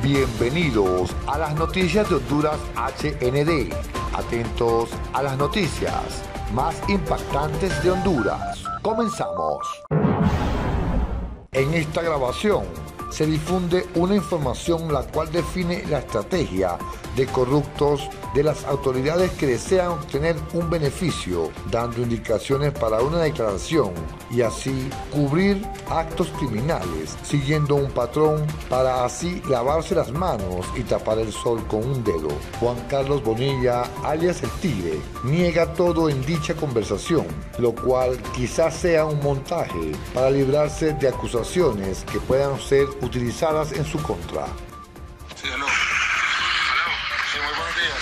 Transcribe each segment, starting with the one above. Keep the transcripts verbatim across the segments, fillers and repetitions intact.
Bienvenidos a las noticias de Honduras H N D. Atentos a las noticias más impactantes de Honduras. Comenzamos. En esta grabación se difunde una información la cual define la estrategia de corruptos de las autoridades que desean obtener un beneficio, dando indicaciones para una declaración y así cubrir actos criminales, siguiendo un patrón para así lavarse las manos y tapar el sol con un dedo. Juan Carlos Bonilla, alias El Tigre, niega todo en dicha conversación, lo cual quizás sea un montaje para librarse de acusaciones que puedan ser utilizadas en su contra. Sí, aló. Aló. Sí, muy buenos días.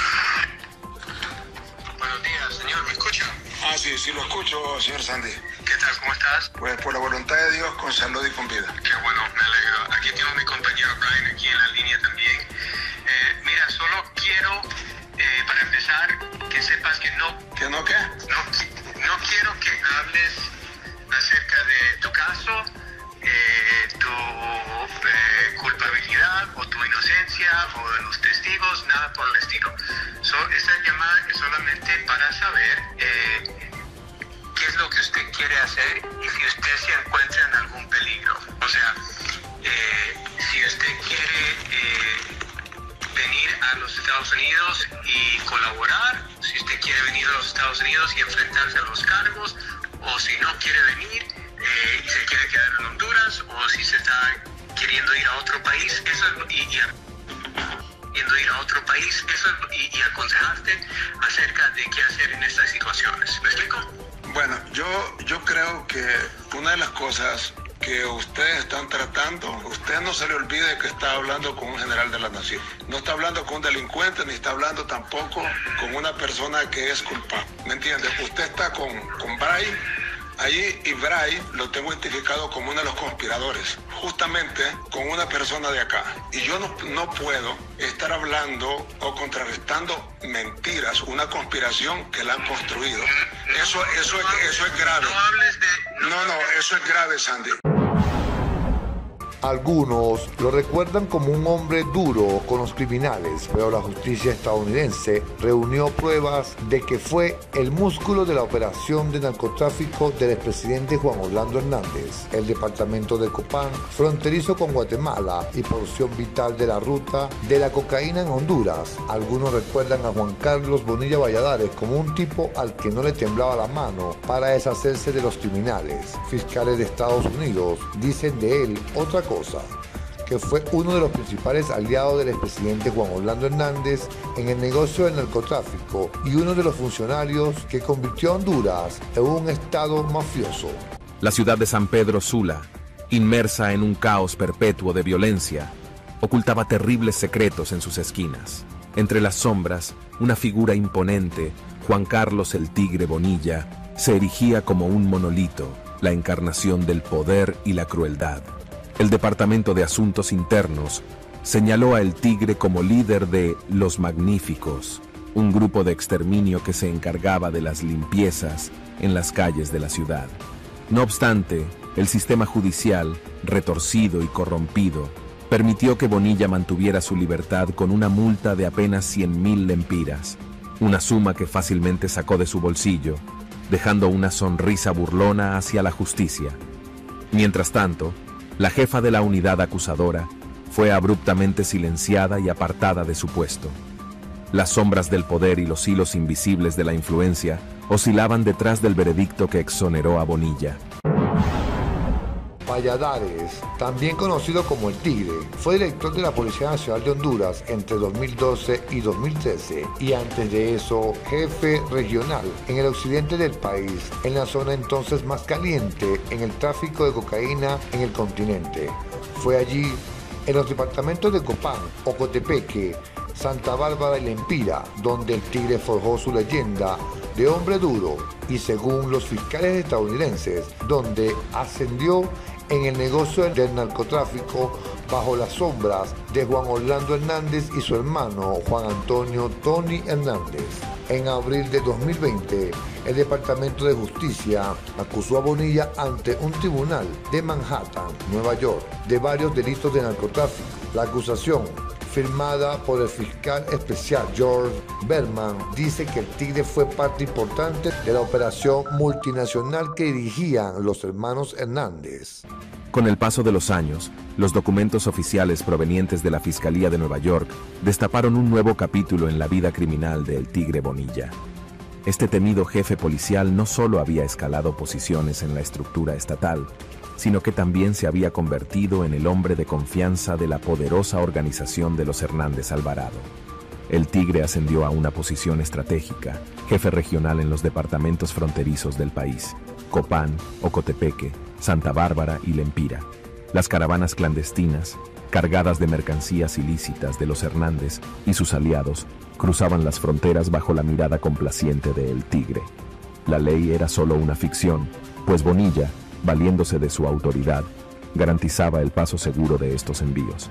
Buenos días, señor, ¿me escucha? Ah, sí, sí lo escucho, señor Sandy. ¿Qué tal? ¿Cómo estás? Pues por la voluntad de Dios, con salud y con vida. Qué bueno, me alegro. Aquí tengo a mi compañero Brian aquí en la línea también. Eh, mira, solo quiero, eh, para empezar, que sepas que no... ¿Que no qué? No, no quiero que hables acerca de tu caso, eh, tu eh, culpabilidad o tu inocencia o de los testigos, nada por el estilo. So, esta llamada es solamente para saber eh, qué es lo que usted quiere hacer y si usted se encuentra en algún peligro. O sea, eh, si usted quiere eh, venir a los Estados Unidos y colaborar, si usted quiere venir a los Estados Unidos y enfrentarse a los cargos, o si no quiere venir eh, y se quiere quedar en Honduras, o si se está queriendo ir a otro país, eso es, y, y queriendo ir a otro país, eso es, y, y aconsejaste acerca de qué hacer en estas situaciones. ¿Me explico? Bueno, yo, yo creo que una de las cosas que ustedes están tratando, usted no se le olvide que está hablando con un general de la nación. No está hablando con un delincuente, ni está hablando tampoco con una persona que es culpable. ¿Me entiende? Usted está con, con Bray allí, y Bray lo tengo identificado como uno de los conspiradores, justamente con una persona de acá. Y yo no, no puedo estar hablando o contrarrestando mentiras, una conspiración que la han construido. Eso, eso, es, eso es grave. No hables de... No, no, eso es grave, Sandy. Algunos lo recuerdan como un hombre duro con los criminales, pero la justicia estadounidense reunió pruebas de que fue el músculo de la operación de narcotráfico del expresidente Juan Orlando Hernández. El departamento de Copán, fronterizo con Guatemala y porción vital de la ruta de la cocaína en Honduras. Algunos recuerdan a Juan Carlos Bonilla Valladares como un tipo al que no le temblaba la mano para deshacerse de los criminales. Fiscales de Estados Unidos dicen de él otra cosa. Cosa, que fue uno de los principales aliados del expresidente Juan Orlando Hernández en el negocio del narcotráfico y uno de los funcionarios que convirtió a Honduras en un estado mafioso. La ciudad de San Pedro Sula, inmersa en un caos perpetuo de violencia, ocultaba terribles secretos en sus esquinas. Entre las sombras, una figura imponente, Juan Carlos el Tigre Bonilla, se erigía como un monolito, la encarnación del poder y la crueldad. El Departamento de Asuntos Internos señaló a El Tigre como líder de Los Magníficos, un grupo de exterminio que se encargaba de las limpiezas en las calles de la ciudad. No obstante, el sistema judicial, retorcido y corrompido, permitió que Bonilla mantuviera su libertad con una multa de apenas cien mil lempiras, una suma que fácilmente sacó de su bolsillo, dejando una sonrisa burlona hacia la justicia. Mientras tanto, la jefa de la unidad acusadora fue abruptamente silenciada y apartada de su puesto. Las sombras del poder y los hilos invisibles de la influencia oscilaban detrás del veredicto que exoneró a Bonilla. Valladares, también conocido como El Tigre, fue director de la Policía Nacional de Honduras entre dos mil doce y dos mil trece y antes de eso jefe regional en el occidente del país, en la zona entonces más caliente en el tráfico de cocaína en el continente. Fue allí, en los departamentos de Copán, Ocotepeque, Santa Bárbara y Lempira, donde El Tigre forjó su leyenda de hombre duro y, según los fiscales estadounidenses, donde ascendió en el negocio del narcotráfico bajo las sombras de Juan Orlando Hernández y su hermano Juan Antonio Tony Hernández. En abril de dos mil veinte, el Departamento de Justicia acusó a Bonilla ante un tribunal de Manhattan, Nueva York, de varios delitos de narcotráfico. La acusación, firmada por el fiscal especial George Berman, dice que el Tigre fue parte importante de la operación multinacional que dirigían los hermanos Hernández. Con el paso de los años, los documentos oficiales provenientes de la Fiscalía de Nueva York destaparon un nuevo capítulo en la vida criminal de El Tigre Bonilla. Este temido jefe policial no solo había escalado posiciones en la estructura estatal, sino que también se había convertido en el hombre de confianza de la poderosa organización de los Hernández Alvarado. El Tigre ascendió a una posición estratégica, jefe regional en los departamentos fronterizos del país, Copán, Ocotepeque, Santa Bárbara y Lempira. Las caravanas clandestinas, cargadas de mercancías ilícitas de los Hernández y sus aliados, cruzaban las fronteras bajo la mirada complaciente de El Tigre. La ley era solo una ficción, pues Bonilla, valiéndose de su autoridad, garantizaba el paso seguro de estos envíos.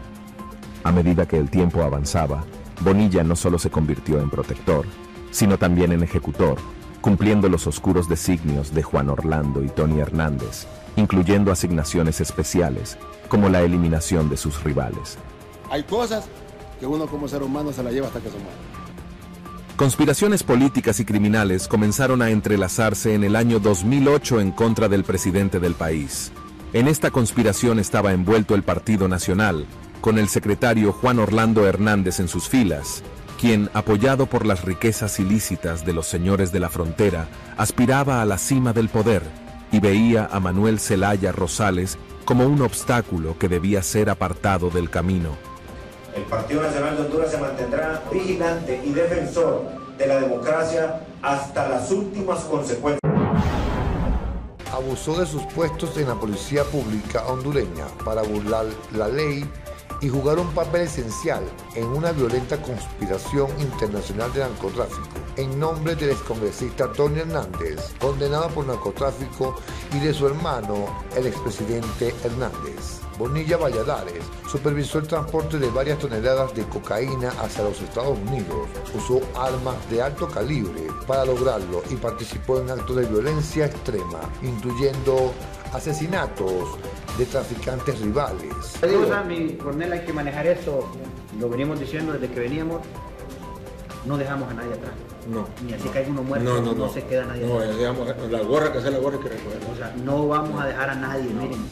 A medida que el tiempo avanzaba, Bonilla no solo se convirtió en protector, sino también en ejecutor, cumpliendo los oscuros designios de Juan Orlando y Tony Hernández, incluyendo asignaciones especiales, como la eliminación de sus rivales. Hay cosas que uno como ser humano se la lleva hasta que se muere. Conspiraciones políticas y criminales comenzaron a entrelazarse en el año dos mil ocho en contra del presidente del país. En esta conspiración estaba envuelto el Partido Nacional, con el secretario Juan Orlando Hernández en sus filas, quien, apoyado por las riquezas ilícitas de los señores de la frontera, aspiraba a la cima del poder y veía a Manuel Zelaya Rosales como un obstáculo que debía ser apartado del camino. El Partido Nacional de Honduras se mantendrá vigilante y defensor de la democracia hasta las últimas consecuencias. Abusó de sus puestos en la policía pública hondureña para burlar la ley y jugar un papel esencial en una violenta conspiración internacional de narcotráfico en nombre del excongresista Tony Hernández, condenado por narcotráfico, y de su hermano, el expresidente Hernández. Bonilla Valladares supervisó el transporte de varias toneladas de cocaína hacia los Estados Unidos, usó armas de alto calibre para lograrlo y participó en actos de violencia extrema, incluyendo asesinatos de traficantes rivales. Cosa, mi coronel, hay que manejar esto, lo venimos diciendo desde que veníamos, no dejamos a nadie atrás. No. Ni así caiga uno muerto, no, no, no, no. no se queda nadie no, atrás. Digamos, la gorra que sea la gorra que recoger. O sea, no vamos a dejar a nadie, no. Miren.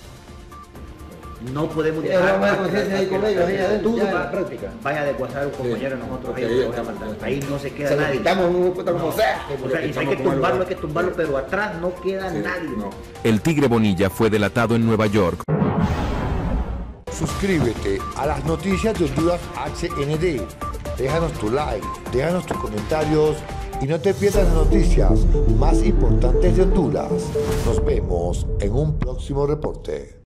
No podemos Sí, dejar vamos a a conciencia ahí con ellos, ahí adentro, tú ya en va- la práctica. vaya a desguazar a un compañero de nosotros, Sí, ahí, ahí lo voy a estamos, matar. sí. Ahí no se queda Se lo nadie. quitamos un puta como sea. O sea, y si hay que tumbarlo, hay que tumbarlo, pero atrás no queda Sí, nadie. no. El Tigre Bonilla fue delatado en Nueva York. Suscríbete a las noticias de Honduras H N D. Déjanos tu like, déjanos tus comentarios y no te pierdas las noticias más importantes de Honduras. Nos vemos en un próximo reporte.